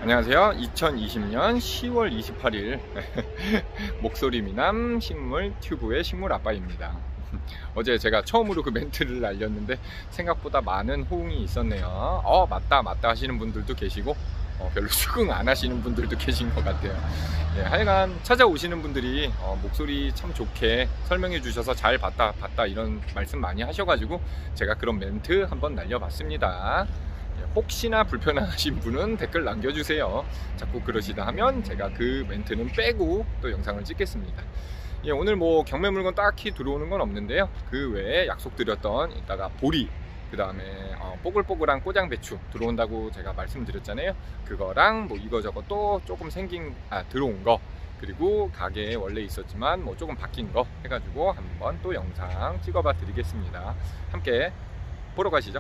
안녕하세요. 2020년 10월 28일 목소리 미남 식물 튜브의 식물 아빠입니다. 어제 제가 처음으로 그 멘트를 날렸는데 생각보다 많은 호응이 있었네요. 맞다 하시는 분들도 계시고 별로 수긍 안 하시는 분들도 계신 것 같아요. 하여간 찾아오시는 분들이 목소리 참 좋게 설명해 주셔서 잘 봤다 이런 말씀 많이 하셔가지고 제가 그런 멘트 한번 날려봤습니다. 혹시나 불편하신 분은 댓글 남겨주세요. 자꾸 그러시다 하면 제가 그 멘트는 빼고 또 영상을 찍겠습니다. 오늘 뭐 경매 물건 딱히 들어오는 건 없는데요. 그 외에 약속드렸던 이따가 보리, 그 다음에 뽀글뽀글한 꼬장배추 들어온다고 제가 말씀드렸잖아요. 그거랑 뭐 이거저거 또 조금 들어온 거, 그리고 가게에 원래 있었지만 뭐 조금 바뀐 거 해가지고 한번 또 영상 찍어봐 드리겠습니다. 함께 보러 가시죠.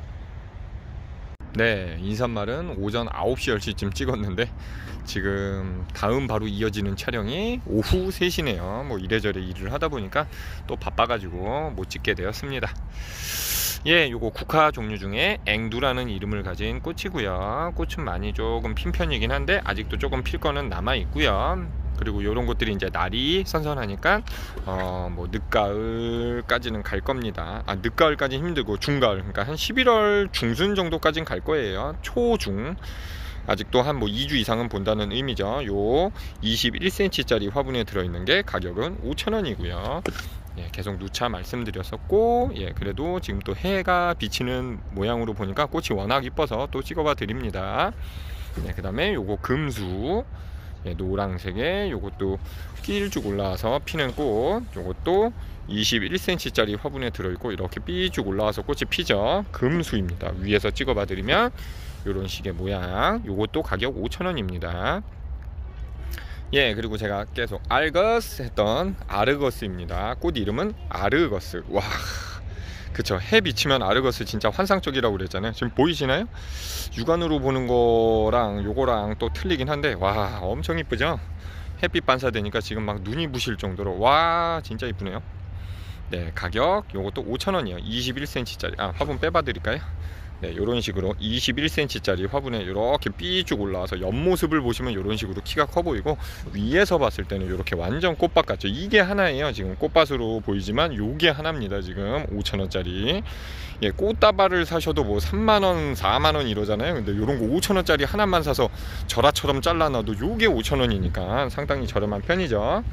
네, 인사말은 오전 9시 10시쯤 찍었는데 지금 다음 바로 이어지는 촬영이 오후 3시네요. 뭐 이래저래 일을 하다 보니까 또 바빠가지고 못 찍게 되었습니다. 요거 국화 종류 중에 앵두라는 이름을 가진 꽃이고요. 꽃은 많이 조금 핀 편이긴 한데 아직도 조금 필 거는 남아 있고요. 그리고 이런 것들이 이제 날이 선선하니까 뭐 늦가을까지는 갈 겁니다. 늦가을까지는 힘들고 중가을, 그러니까 한 11월 중순 정도까지는 갈 거예요. 초중 아직도 한 뭐 2주 이상은 본다는 의미죠. 요 21cm 짜리 화분에 들어있는 게 가격은 5,000원이고요. 계속 누차 말씀드렸었고, 그래도 지금 또 해가 비치는 모양으로 보니까 꽃이 워낙 이뻐서 또 찍어봐 드립니다. 그 다음에 요거 금수, 노란색에 요것도 삐쭉 올라와서 피는 꽃, 요것도 21cm 짜리 화분에 들어있고 이렇게 삐쭉 올라와서 꽃이 피죠. 금수입니다. 위에서 찍어봐 드리면 요런 식의 모양, 요것도 가격 5,000원입니다. 그리고 제가 계속 알거스 했던 아르거스입니다. 꽃 이름은 아르거스. 와, 그쵸, 해 비치면 아르거스 진짜 환상적이라고 그랬잖아요. 지금 보이시나요? 육안으로 보는 거랑 요거랑 또 틀리긴 한데, 와, 엄청 이쁘죠? 햇빛 반사되니까 지금 막 눈이 부실 정도로, 와, 진짜 이쁘네요. 가격 요것도 5,000원이에요 21cm 짜리. 화분 빼봐 드릴까요? 요런 식으로 21cm 짜리 화분에 이렇게 삐쭉 올라와서 옆모습을 보시면 이런 식으로 키가 커 보이고, 위에서 봤을 때는 이렇게 완전 꽃밭 같죠. 이게 하나예요. 지금 꽃밭으로 보이지만 요게 하나입니다. 지금 5,000원짜리. 꽃다발을 사셔도 뭐 3만원 4만원 이러잖아요. 근데 요런 거 5,000원짜리 하나만 사서 절하처럼 잘라놔도 요게 5,000원이니까 상당히 저렴한 편이죠.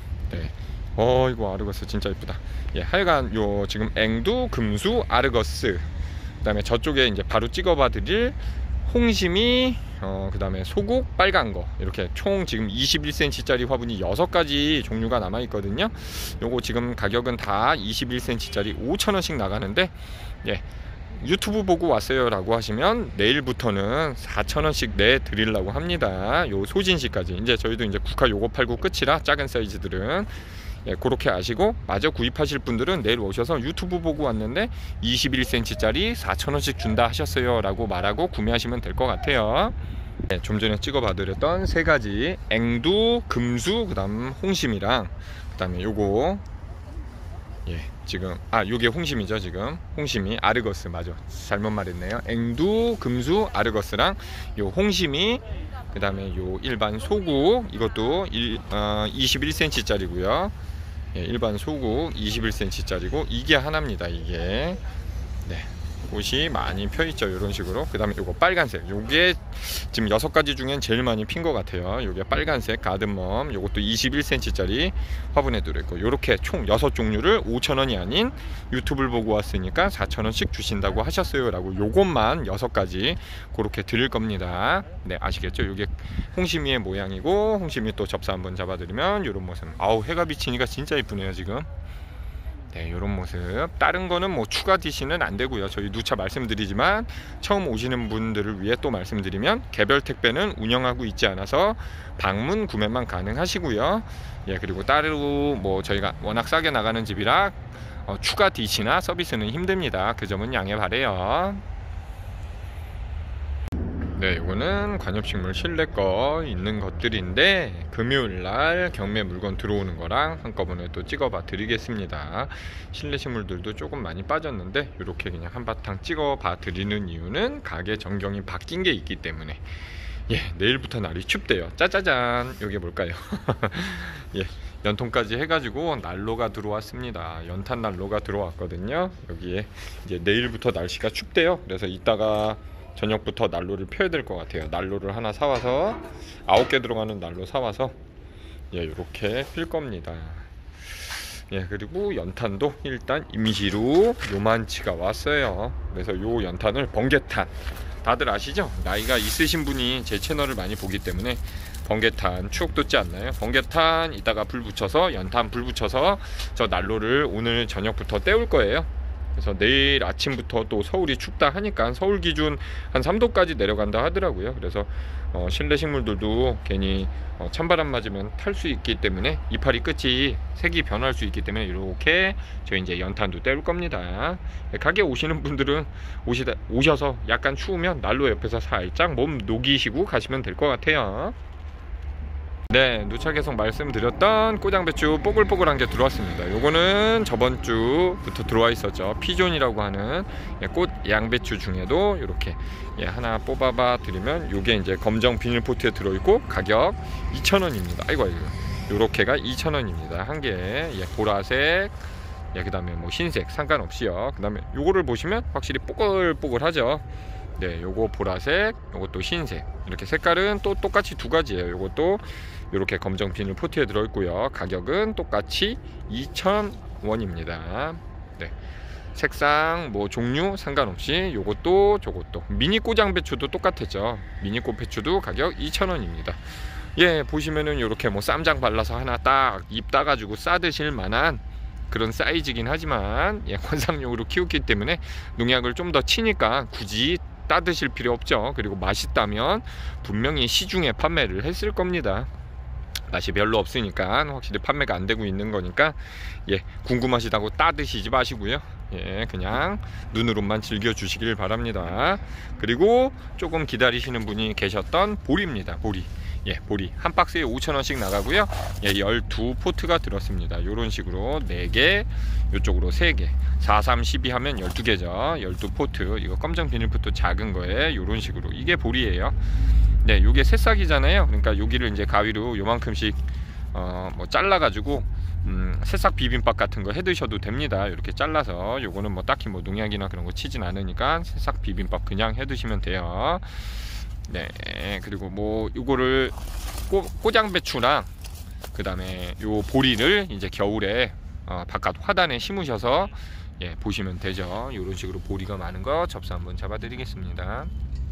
이거 아르거스 진짜 이쁘다. 하여간 요 지금 앵두, 금수, 아르거스, 그 다음에 저쪽에 이제 바로 찍어봐 드릴 홍심이, 그 다음에 소국 빨간 거, 이렇게 총 지금 21cm 짜리 화분이 6가지 종류가 남아 있거든요. 요거 지금 가격은 다 21cm 짜리 5,000원씩 나가는데, 유튜브 보고 왔어요 라고 하시면 내일부터는 4,000원씩 내 드리려고 합니다. 요 소진시까지. 이제 저희도 이제 국화 요거 팔고 끝이라 작은 사이즈들은 그렇게 아시고, 마저 구입하실 분들은 내일 오셔서 유튜브 보고 왔는데 21cm 짜리 4,000원씩 준다 하셨어요 라고 말하고 구매하시면 될 것 같아요. 좀 전에 찍어봐 드렸던 3가지 앵두, 금수, 그 다음 홍심이랑, 그 다음에 요거 지금 요게 홍심이죠. 지금 홍심이 아르거스, 맞아, 잘못 말했네요. 앵두, 금수, 아르거스랑 요 홍심이, 그 다음에 요 일반 소국, 이것도 21cm 짜리고요. 일반 소국 21cm 짜리고, 이게 하나입니다. 이게 꽃이 많이 펴있죠. 이런 식으로. 그 다음에 요거 빨간색, 요게 지금 6가지 중엔 제일 많이 핀 것 같아요. 요게 빨간색 가든멈, 요것도 21cm 짜리 화분에 들어있고, 요렇게 총 6종류를 5,000원이 아닌 유튜브를 보고 왔으니까 4,000원씩 주신다고 하셨어요 라고 요것만 6가지 그렇게 드릴 겁니다. 아시겠죠? 요게 홍심이의 모양이고, 홍심이 또 접사 한번 잡아드리면 요런 모습. 해가 비치니까 진짜 이쁘네요 지금. 요런 모습. 다른 거는 뭐 추가 DC는 안 되고요. 저희 누차 말씀드리지만 처음 오시는 분들을 위해 또 말씀드리면 개별 택배는 운영하고 있지 않아서 방문 구매만 가능하시고요. 그리고 따로 뭐 저희가 워낙 싸게 나가는 집이라 추가 DC나 서비스는 힘듭니다. 그 점은 양해 바래요. 이거는 관엽식물 실내 거 있는 것들인데 금요일날 경매 물건 들어오는 거랑 한꺼번에 또 찍어봐 드리겠습니다. 실내 식물들도 조금 많이 빠졌는데 이렇게 그냥 한바탕 찍어봐 드리는 이유는 가게 전경이 바뀐 게 있기 때문에 예, 내일부터 날이 춥대요. 짜자잔, 이게 뭘까요? 예, 연통까지 해가지고 난로가 들어왔습니다. 연탄 난로가 들어왔거든요. 여기에 이제 내일부터 날씨가 춥대요. 그래서 이따가 저녁부터 난로를 펴야 될 것 같아요. 난로를 하나 사와서 9개 들어가는 난로 사와서 예, 이렇게 필 겁니다. 예, 그리고 연탄도 일단 임시로 요만치가 왔어요. 그래서 요 연탄을 번개탄, 다들 아시죠? 나이가 있으신 분이 제 채널을 많이 보기 때문에 번개탄 추억 돋지 않나요? 번개탄 이따가 불 붙여서, 연탄 불 붙여서 저 난로를 오늘 저녁부터 때울 거예요. 그래서 내일 아침부터 또 서울이 춥다 하니까 서울 기준 한 3도까지 내려간다 하더라고요. 그래서 실내 식물들도 괜히 찬바람 맞으면 탈 수 있기 때문에 이파리 끝이 색이 변할 수 있기 때문에 이렇게 저 이제 연탄도 때울 겁니다. 가게 오시는 분들은 오셔서 약간 추우면 난로 옆에서 살짝 몸 녹이시고 가시면 될 것 같아요. 네, 누차 계속 말씀드렸던 꼬장배추 뽀글뽀글한 게 들어왔습니다. 요거는 저번 주부터 들어와 있었죠. 피존이라고 하는 꽃 양배추 중에도 이렇게 하나 뽑아봐 드리면 요게 이제 검정 비닐포트에 들어있고 가격 2,000원입니다. 아이고 요렇게가 2,000원입니다. 한 개에 보라색, 그 다음에 뭐 흰색 상관없이요. 그 다음에 요거를 보시면 확실히 뽀글뽀글하죠. 네, 요거 보라색, 요것도 흰색, 이렇게 색깔은 또 똑같이 두 가지예요. 요것도 이렇게 검정 비닐 포트에 들어있고요. 가격은 똑같이 2,000원입니다. 네, 색상 뭐 종류 상관없이 요것도 저것도 미니 꼬장배추도 똑같았죠. 미니 꽃배추도 가격 2,000원입니다. 예, 보시면은 요렇게 뭐 쌈장 발라서 하나 딱 입 따가지고 싸 드실 만한 그런 사이즈긴 하지만 관상용으로 키웠기 때문에 농약을 좀 더 치니까 굳이 따 드실 필요 없죠. 그리고 맛있다면 분명히 시중에 판매를 했을 겁니다. 맛이 별로 없으니까 확실히 판매가 안 되고 있는 거니까 궁금하시다고 따 드시지 마시고요. 그냥 눈으로만 즐겨 주시길 바랍니다. 그리고 조금 기다리시는 분이 계셨던 보리입니다. 보리. 보리 한 박스에 5,000원씩 나가고요. 12포트가 들었습니다. 이런 식으로 4개, 이쪽으로 3개, 4, 3, 12 하면 12개죠. 12포트. 이거 검정 비닐포트 작은 거에 이런 식으로 이게 보리예요. 네, 요게 새싹이잖아요. 그러니까 여기를 이제 가위로 요만큼씩 뭐 잘라가지고 새싹 비빔밥 같은 거 해 드셔도 됩니다. 이렇게 잘라서. 요거는 뭐 딱히 뭐 농약이나 그런 거 치진 않으니까 새싹 비빔밥 그냥 해 드시면 돼요. 네, 그리고 뭐 요거를 꼬장배추랑 그 다음에 요 보리를 이제 겨울에 바깥 화단에 심으셔서 보시면 되죠. 요런 식으로 보리가 많은 거 접수 한번 잡아 드리겠습니다.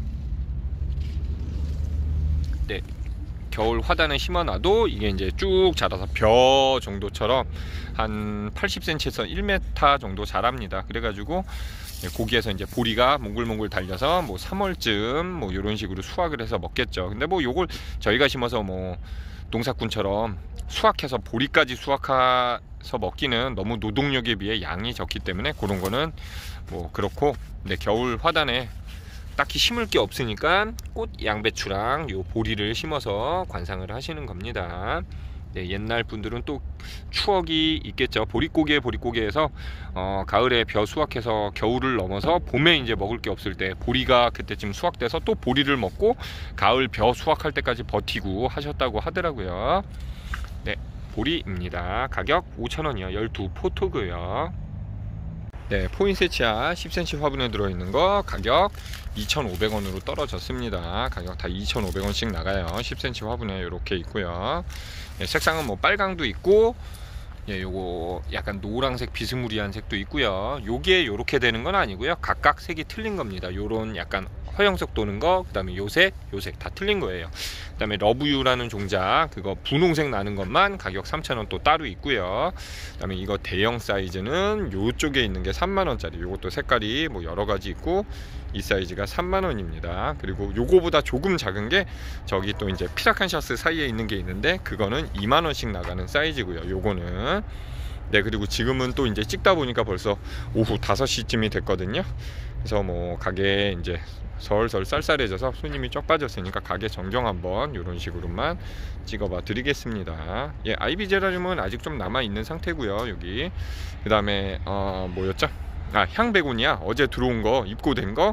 네, 겨울 화단에 심어놔도 이게 이제 쭉 자라서 벼 정도처럼 한 80cm에서 1m 정도 자랍니다. 그래가지고 고기에서 이제 보리가 몽글몽글 달려서 뭐 3월쯤 뭐 이런 식으로 수확을 해서 먹겠죠. 근데 뭐 요걸 저희가 심어서 뭐 농사꾼처럼 수확해서 보리까지 수확해서 먹기는 너무 노동력에 비해 양이 적기 때문에 그런 거는 뭐 그렇고, 근데 겨울 화단에 딱히 심을 게 없으니까 꽃 양배추랑 요 보리를 심어서 관상을 하시는 겁니다. 네, 옛날 분들은 또 추억이 있겠죠. 보릿고개에서 가을에 벼 수확해서 겨울을 넘어서 봄에 이제 먹을 게 없을 때 보리가 그때쯤 수확돼서 또 보리를 먹고 가을 벼 수확할 때까지 버티고 하셨다고 하더라고요. 네, 보리입니다. 가격 5,000원이요. 12포토고요. 네, 포인세치아 10cm 화분에 들어있는 거 가격 2,500원으로 떨어졌습니다. 가격 다 2,500원씩 나가요. 10cm 화분에 이렇게 있고요. 색상은 뭐 빨강도 있고, 요거 약간 노란색 비스무리한 색도 있고요. 요게 요렇게 되는 건 아니고요. 각각 색이 틀린 겁니다. 요런 약간 허영색 도는 거, 그 다음에 요색 다 틀린 거예요. 그 다음에 러브유라는 종자, 그거 분홍색 나는 것만 가격 3,000원 또 따로 있고요. 그 다음에 이거 대형 사이즈는 요쪽에 있는 게 3만원짜리, 요것도 색깔이 뭐 여러가지 있고 이 사이즈가 3만원입니다. 그리고 요거보다 조금 작은 게 저기 또 이제 피라칸샤스 사이에 있는 게 있는데 그거는 2만원씩 나가는 사이즈고요. 요거는 네, 그리고 지금은 또 이제 찍다 보니까 벌써 오후 5시쯤이 됐거든요. 그래서 뭐 가게 이제 설설 쌀쌀해져서 손님이 쫙 빠졌으니까 가게 정정 한번 이런 식으로만 찍어봐 드리겠습니다. 아이비 제라늄은 아직 좀 남아 있는 상태고요. 여기 그 다음에 뭐였죠? 향베고니아 어제 들어온 거 입고된 거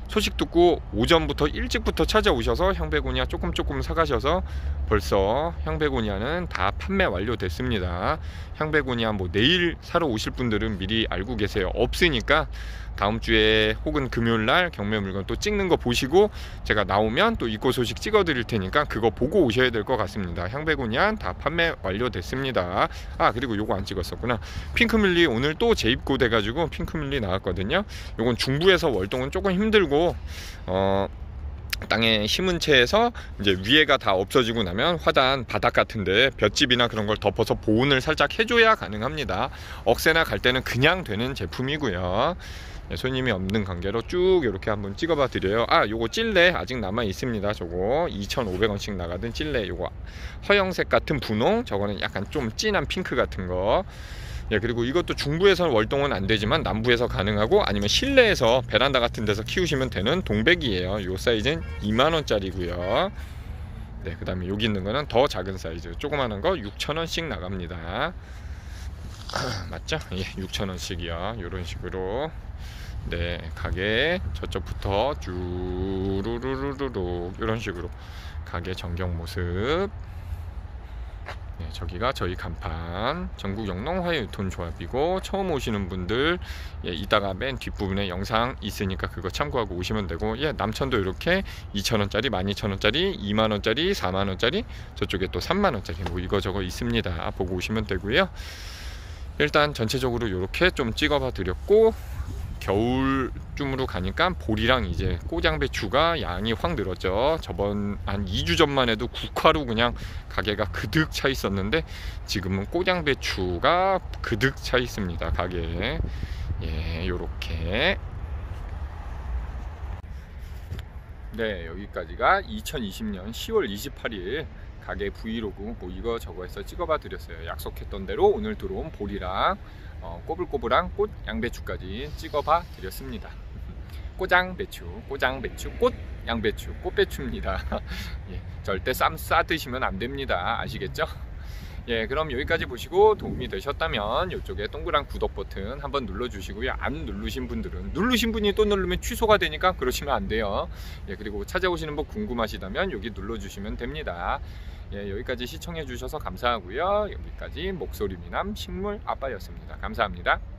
소식 듣고 오전부터 일찍부터 찾아오셔서 향베고니아 조금 사가셔서 벌써 향베고니아는 다 판매 완료됐습니다. 향베고니아 뭐 내일 사러 오실 분들은 미리 알고 계세요. 없으니까 다음 주에 혹은 금요일날 경매 물건 또 찍는 거 보시고 제가 나오면 또 입고 소식 찍어 드릴 테니까 그거 보고 오셔야 될 것 같습니다. 향베고니아 다 판매 완료됐습니다. 아, 그리고 요거 안 찍었었구나. 핑크뮬리 오늘 또 재입고 돼가지고 핑크뮬리 나왔거든요. 요건 중부에서 월동은 조금 힘들고 땅에 심은 채에서 이제 위에가 다 없어지고 나면 화단 바닥 같은데 볏짚이나 그런 걸 덮어서 보온을 살짝 해줘야 가능합니다. 억새나 갈 때는 그냥 되는 제품이고요. 손님이 없는 관계로 쭉 이렇게 한번 찍어봐 드려요. 아, 요거 찔레 아직 남아 있습니다. 저거 2,500원씩 나가던 찔레, 요거 허영색 같은 분홍, 저거는 약간 좀 진한 핑크 같은 거. 예, 그리고 이것도 중부에서는 월동은 안 되지만 남부에서 가능하고 아니면 실내에서 베란다 같은 데서 키우시면 되는 동백이에요. 요 사이즈는 2만원짜리고요. 네, 그 다음에 여기 있는 거는 더 작은 사이즈, 조그마한 거 6,000원씩 나갑니다. 맞죠? 예, 6,000원씩이요. 요런 식으로. 네, 가게 저쪽부터 쭈루루루루 이런 식으로 가게 전경 모습. 네, 저기가 저희 간판 전국 영농 화훼유통 조합이고, 처음 오시는 분들 예, 이따가 맨 뒷부분에 영상 있으니까 그거 참고하고 오시면 되고, 예, 남천도 이렇게 2,000원짜리, 12,000원짜리, 2만원짜리, 4만원짜리, 저쪽에 또 3만원짜리 뭐 이거저거 있습니다. 보고 오시면 되고요. 일단 전체적으로 이렇게 좀 찍어봐 드렸고, 겨울쯤으로 가니까 보리랑 이제 꼬장배추가 양이 확 늘었죠. 저번 한 2주 전만 해도 국화로 그냥 가게가 그득 차 있었는데 지금은 꼬장배추가 그득 차 있습니다. 가게에. 예, 요렇게. 네, 여기까지가 2020년 10월 28일 가게 브이로그 뭐 이거 저거 해서 찍어봐 드렸어요. 약속했던 대로 오늘 들어온 보리랑 꼬불꼬불한 꽃 양배추까지 찍어봐 드렸습니다. 꼬장배추, 꽃 양배추, 꽃배추입니다. 예, 절대 쌈 싸 드시면 안 됩니다. 아시겠죠? 예, 그럼 여기까지 보시고 도움이 되셨다면 이쪽에 동그란 구독 버튼 한번 눌러주시고요. 안 누르신 분들은, 누르신 분이 또 누르면 취소가 되니까 그러시면 안 돼요. 예, 그리고 찾아오시는 법 궁금하시다면 여기 눌러주시면 됩니다. 예, 여기까지 시청해 주셔서 감사하고요. 여기까지 목소리 미남 식물 아빠였습니다. 감사합니다.